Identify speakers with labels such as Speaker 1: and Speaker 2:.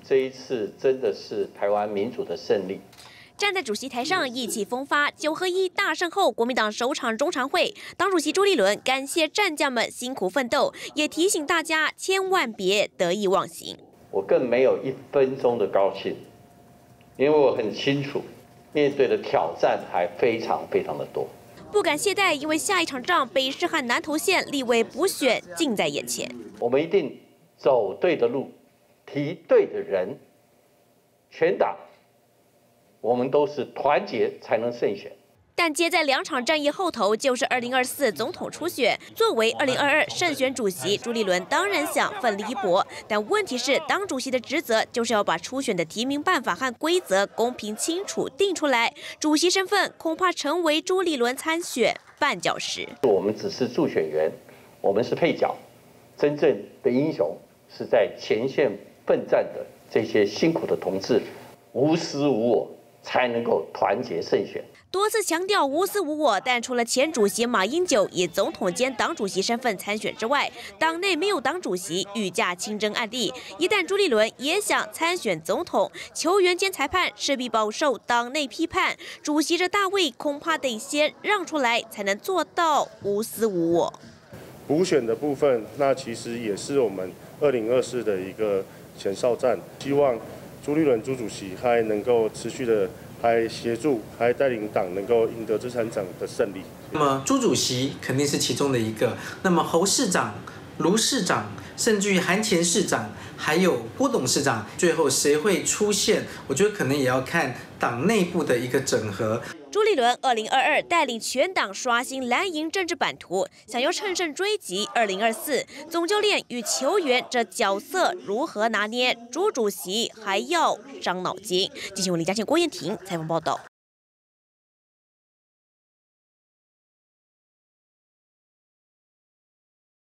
Speaker 1: 这一次真的是台湾民主的胜利。
Speaker 2: 站在主席台上意气风发，9合1大胜后，国民党首场中常会，党主席朱立伦感谢战将们辛苦奋斗，也提醒大家千万别得意忘形。
Speaker 1: 我更没有1分钟的高兴，因为我很清楚，面对的挑战还非常的多。
Speaker 2: 不敢懈怠，因为下一场仗北市和南投县立委补选近在眼前。
Speaker 1: 我们一定走对的路，提对的人，全党。我们都是团结才能胜选，
Speaker 2: 但接在2场战役后头，就是2024总统初选。作为2022胜选主席，朱立伦当然想奋力一搏。但问题是，党主席的职责就是要把初选的提名办法和规则公平清楚定出来。主席身份恐怕成为朱立伦参选绊脚石。
Speaker 1: 我们只是助选员，我们是配角，真正的英雄是在前线奋战的这些辛苦的同志，无私无我。才能够团结胜选。
Speaker 2: 多次强调无私无我，但除了前主席马英九以总统兼党主席身份参选之外，党内没有党主席，御驾亲征案例。一旦朱立伦也想参选总统，球员兼裁判势必饱受党内批判。主席这大位恐怕得先让出来，才能做到无私无我。
Speaker 3: 补选的部分，那其实也是我们2024的一个前哨战，希望朱立伦朱主席还能够持续的还协助，还带领党能够赢得这场仗的胜利。
Speaker 4: 那么朱主席肯定是其中的一个，那么侯市长、卢市长，甚至于韩前市长，还有郭董事长，最后谁会出现？我觉得可能也要看党内部的一个整合。
Speaker 2: 朱立伦2022带领全党刷新蓝营政治版图，想要乘胜追击2024。总教练与球员这角色如何拿捏？朱主席还要伤脑筋。记者李嘉倩、郭彦婷采访报道。